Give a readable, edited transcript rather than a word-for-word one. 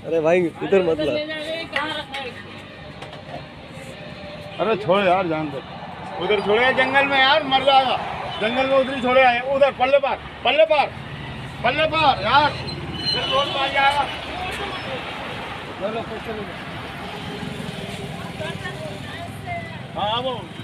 अरे भाई इधर मत ला। अरे छोड़ यार, जान दे। उधर छोड़े जंगल में यार, मर जाएगा जंगल में। उधर ही छोड़े आए, उधर पल्ले पार, पल्ले पार, पल्ले पार यार, फिर रोड पार जाएगा। चलो हाँ वो